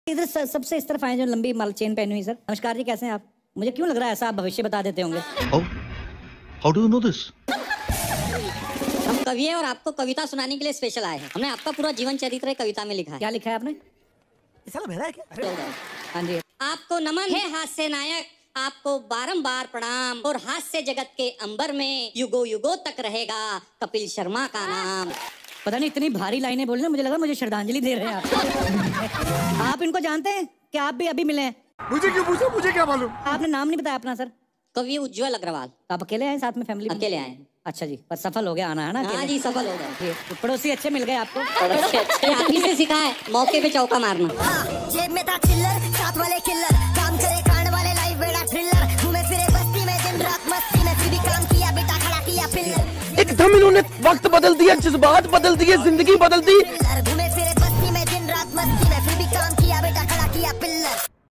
इधर सबसे इस तरफ आए जो लंबी माल चेन पहनी हुई। सर नमस्कार जी, कैसे हैं आप? मुझे क्यों लग रहा है ऐसा आप भविष्य बता देते होंगे। How do you know this? हम कवि हैं और आपको कविता सुनाने के लिए स्पेशल आए हैं। हमने आपका पूरा जीवन चरित्र कविता में लिखा है। क्या लिखा है आपने? हाँ जी। आपको नमन है हास्य नायक, आपको बारंबार प्रणाम, और हास्य जगत के अंबर में युगो युगो तक रहेगा कपिल शर्मा का नाम। पता नहीं इतनी भारी लाइनें बोल रहे, मुझे लगा मुझे श्रद्धांजलि दे रहे हैं आप। आप इनको जानते हैं कि आप भी अभी मिले हैं? मुझे क्यों पूछा, मुझे क्या मालूम? आपने नाम नहीं बताया अपना सर। कवि उज्ज्वल अग्रवाल। आप अकेले हैं साथ में फैमिली? अकेले आए हैं। अच्छा जी, पर सफल हो गया आना है ना? हाँ जी, सफल हो गए। पड़ोसी अच्छे मिल गए आपको? आप ही से सीखा है मौके पे चौका मारना। जेब में था चिल्लर, साथ वाले किल्लर, काम करे कांड वाले लाइव बेड़ा थ्रिलर, घूमे फिरे बस्ती में दिन रात मस्ती में, फिर भी काम किया बेटा खड़ा किया पिल्लर। एकदम इन्होंने वक्त बदल दिया, जज्बात बदल दिए, जिंदगी बदल दी। घूमे फिरे बस्ती में दिन रात मस्ती में, फिर भी काम किया बेटा खड़ा किया पिल्लर।